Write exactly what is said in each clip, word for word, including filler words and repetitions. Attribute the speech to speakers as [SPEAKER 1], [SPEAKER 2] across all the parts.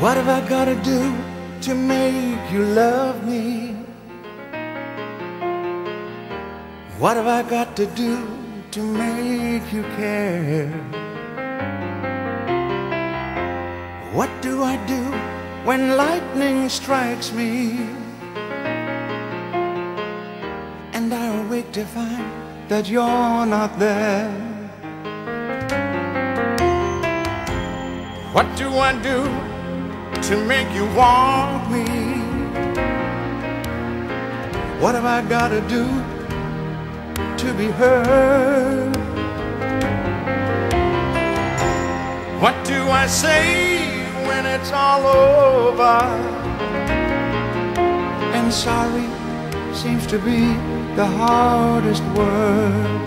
[SPEAKER 1] What have I gotta do to make you love me? What have I got to do to make you care? What do I do when lightning strikes me and I awake to find that you're not there? What do I do to make you want me? What have I got to do to be heard? What do I say when it's all over? And sorry seems to be the hardest word.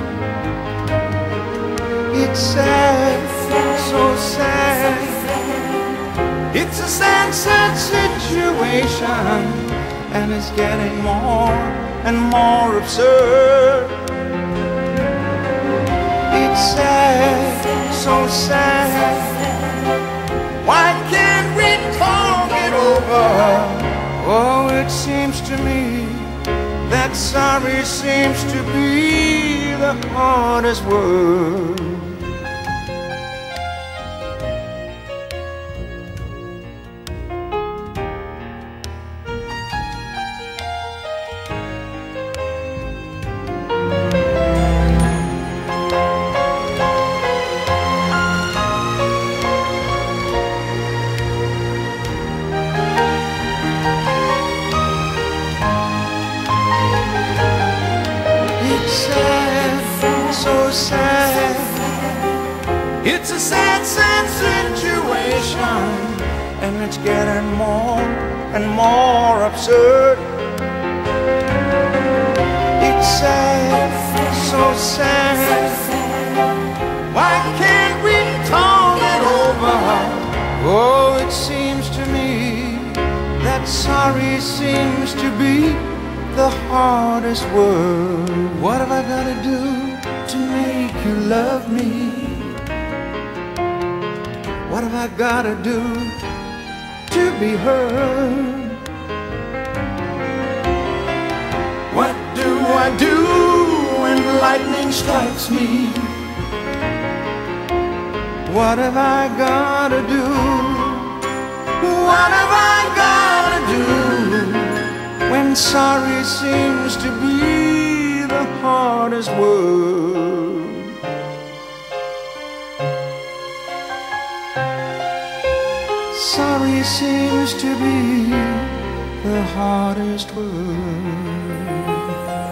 [SPEAKER 1] It's sad, so sad. It's a sad, sad situation, and it's getting more and more absurd. It's sad, so sad. Why can't we talk it over? Oh, it seems to me that sorry seems to be the hardest word. So sad. It's a sad, sad situation, and it's getting more and more absurd. It's sad, so sad. Why can't we talk it over? Oh, it seems to me that sorry seems to be the hardest word. What have I got to do to make you love me? What have I gotta do to be heard? What do I do when lightning strikes me? What have I gotta do? What have I gotta do when sorry seems to be the hardest word? Sorry seems to be the hardest word.